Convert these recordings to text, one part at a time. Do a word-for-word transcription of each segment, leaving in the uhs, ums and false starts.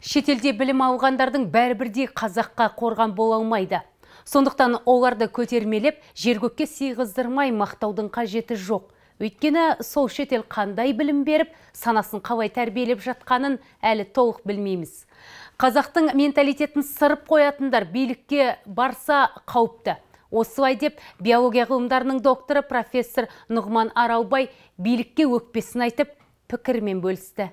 Шетелде білім алғандардың бәрібірдей қазаққа қорған бола алмайды. Сондықтан оларды көтермелеп, жер-көкке сыйғыздырмай мақтаудың қажеті жоқ. Өйткені сол шетел қандай білім беріп, санасын қалай тәрбиелеп жатқанын әлі толық білмейміз. Қазақтың менталитетін сырып қоятындар билікке барса қауіпті. Осылай деп биология ғылымдарының докторы профессор Нұғман Аралбай билікке өкпесін айтып, пікірмен бөлісті.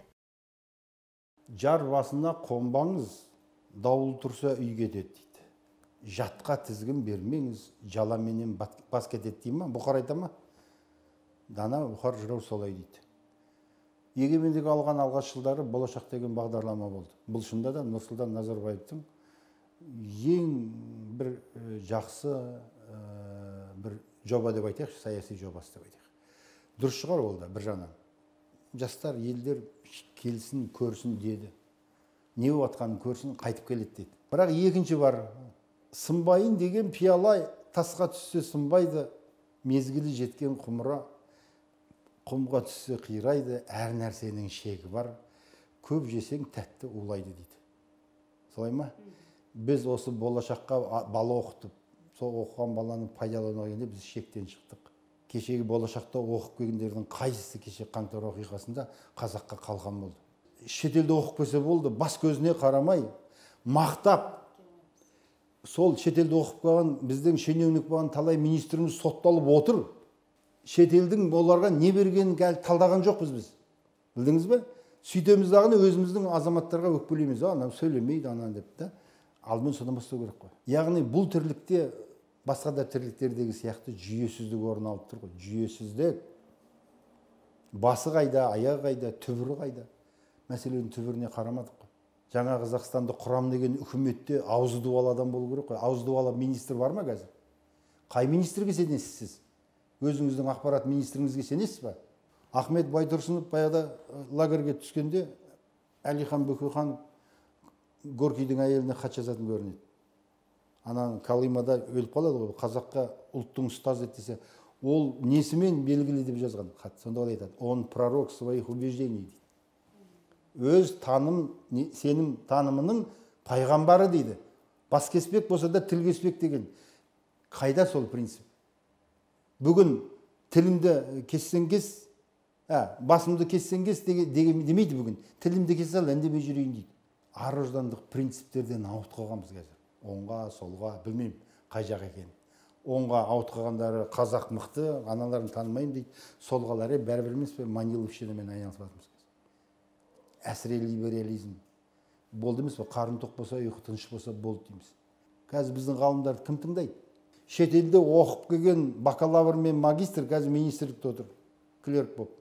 Жар басына қонбаңыз, дауыл тұрса үй кетеді дейді. Жатқа тізгін бермеңіз, жаламенен бас кетеді дейді ма? Бұқар айта ма? Дана Бұқар жырау солай дейді. Егемендік алған алғаш жылдары болашақ деген бағдарлама болды. Бұл шында да Нұрсұлтан Назарбаевтың ең бір жақсы бір жоба деп айтайықшы, саяси жобасы деп айтайық. Дұрыс шығар ол да бір жағынан. Жастар, елдер келсін, көрсін деді. Не болатқанын көрсін, қайтып келеді деді. Бірақ екінші бар, сынбайын деген пиала тасқа түссе сынбайды, мезгілі жеткен құмыра құмға түссе қирайды, әр нәрсенің шегі бар, көп жесең тәтті улайды дейді. Солай ма? Біз осы болашаққа бала оқытып, сол оқыған баланы пайдалану келгенде біз шектен шықтық. Кешегі болашақта оқып келгендердің қайсысы кеше қаңтар оқиғасында қазаққа қалған болды. Шетелде оқып келсе болды, бас көзіне қарамай, мақтап, сол шетелде оқып қалған біздің шенеунік болған талай министріміз сотталып отыр. Шетелдің оларға не бергенін әлі талдаған жоқпыз біз. Білдіңіз бе? Сөйтеміз дағыны өзіміздің азаматтарға өкпелейміз. Ана сөйлемейді ана деп та. Алдымен содан бастау керек қой. Яғни бұл тірлікте басқа да тірліктердегі сияқты жүйесіздік орын алып тұр ғой. Жүйесіздік. Басы қайда, аяғы қайда, түбірі қайда? Мәселенің түбіріне қарамадық қой. Жаңа Қазақстанды құрам деген үкіметте аузы дуалы адам болу керек қой. Аузы дуалы министр бар ма қазір? Қай министрге сенесіз сіз? Өзіңіздің ақпарат министріңізге сенесіз ба? Ахмет Байтұрсынов баяғыда лагерге түскенде Әлихан Бөкейхан Горкийдің әйеліне хат жазатын көрінеді. Ана Калимада өліп қалады ғой, қазаққа ұлттың ұстазы десе, ол несімен белгілі деп жазған хат. Сонда ол айтады, он пророк своих убеждений дейді. Өз таным, сенім танымының пайғамбары дейді. Бас кеспек болса да тіл кеспек деген. Қайда сол принцип? Бүгін тілімді кессең кес, басымды кессең кес демейді бүгін. Тілімді кесе ал, әндемей жүрейін дейді. Ар-ождандық принциптерден ауыт қалғанбыз қазір. Оңға, солға, білмеймін қай жақ екен. Оңға ауыт қалғандары қазақ мықты, аналарын танымаймын дейді. Солғалары бәрібір емес пе, Маниловщинамен айналысып жатырмыз. Әсіре либерализм. Болды емес пе, қарын тоқ болса, ұйқы тыныш болса болды дейміз. Қазір біздің ғалымдарды кім тыңдайды? Шетелде оқып келген бакалавр мен магистр қазір министрлікте отыр, клерк болып.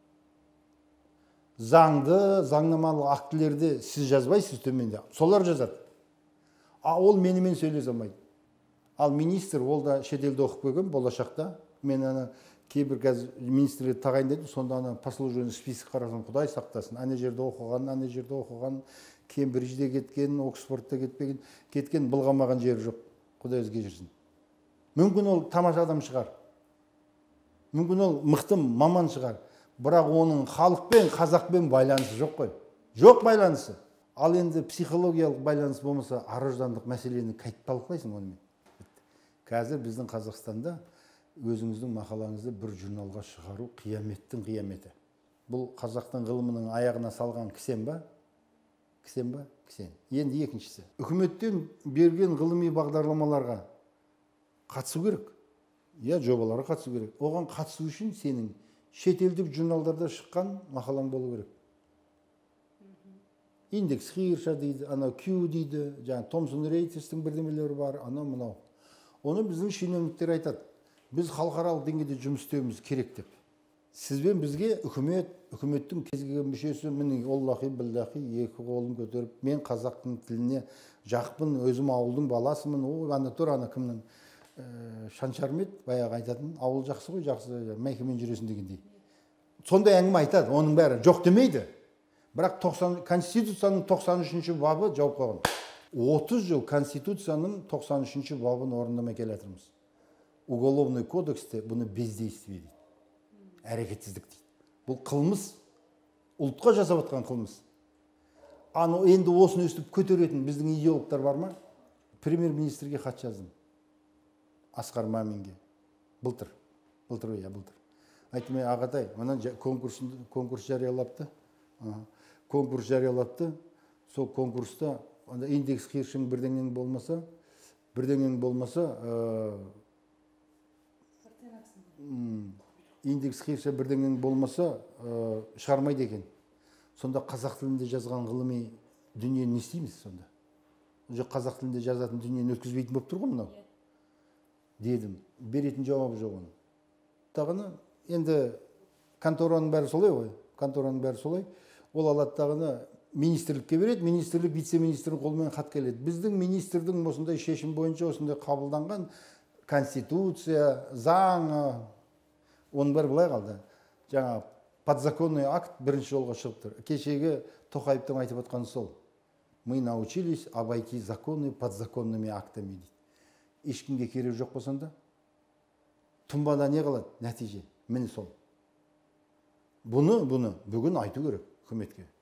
Заңды, заңнамалық актілерді сіз жазбайсыз төменде, солар жазады. А ол менімен сөйлесе алмайды. Ал министр, ол да шетелде оқып келген, болашақта. Мен ана кейбір қазір министрлікті тағайындайды, сонда ана послужный список қарасам, Құдай сақтасын. Ана жерде оқыған, ана жерде оқыған, Кембриджде кеткен, Оксфордта кетпеген, кеткен, былғамаған жері жоқ. Құдай өзге жүрсін. Мүмкін ол тамаша адам шығар. Мүмкін ол мықты маман шығар. Бірақ оның халықпен, қазақпен байланысы жоқ қой. Жоқ байланысы. Ал енді психологиялық байланыс болмаса, ар-ождандық мәселені қайтып талқылайсың онымен. Қазір біздің Қазақстанда өзіңіздің мақалаңызды бір журналға шығару қияметтің қияметі. Бұл қазақтың ғылымының аяғына салған кісен ба? Кісен ба? Кісен. Енді екіншісі. Үкіметтен берген ғылыми бағдарламаларға қатысу керек. Я жобаларға қатысу керек. Оған қатысу үшін сенің шетелдік журналдарда шыққан мақалаң болу керек. Индекс Хирша дейді, ана Q дейді, жаңа Томсон Рейтерстің бірдемелері бар, ана мынау. Оны біздің шенеуніктер айтады. Біз халықаралық деңгейде жұмыс істеуіміз керек деп. Сізбен бізге үкімет, үкіметтің кез келген мүшесі, міне Аллахи біллахи екі қолын көтеріп, мен қазақтың тіліне жақпын, өзім ауылдың баласымын, о, ана тұр, ана кімнің Шаншармет баяғы айтатын, ауыл жақсы ғой, жақсы, мәйкемен жүресін дегендей. Сондай әңгіме айтады, оның бәрі жоқ демейді. Бірақ Конституцияның тоқсан үшінші бабы жауап қойған. отыз жыл Конституцияның тоқсан үшінші бабын орындамай келе жатырмыз. Уголовный кодексте бұны бездействие дейді. Әрекетсіздік дейді. Бұл қылмыс, ұлтқа жасап жатқан қылмыс. аны енді осыны өстіп көтеретін біздің идеологтар бар ма? Премьер-министрге хат жаздым. Асқар Маминге. Былтыр. Былтыр, иә, былтыр. Айттым, ағатай, мына конкурс жариялапты. Конкурс жариялапты. Сол конкурста индекс қиыршың бірдеңнен болмаса, бірдеңнен болмаса, индекс қиырша бірдеңнен болмаса, шығармайды екен. Сонда қазақ тілінде жазған ғылыми дүниені не істейміз сонда? Жоқ, қазақ тілінде жазатын дүниені өткізбейтін болып тұр ғой мынау. Дедім, беретін жауап жоқ оны. Тағыны, енді контораның бәрі солай ғой, контораның бәрі солай. Ол алады тағыны министрлікке береді, министрлік вице-министрдің қолымен хат келеді. Біздің министрдің осындай шешім бойынша осындай қабылданған конституция, заң, оның бәрі былай қалды. Жаңа подзаконный акт бірінші жолға шығып тұр. Кешегі Тоқаевтың айтып отқаны сол. Мы научились обойти законы подзаконными актами дейді. Ешкімге керек жоқ болсанда, тұнбада не қалады? Нәтиже. Міне сол. Бұны, бұны бүгін айту керек үкіметке.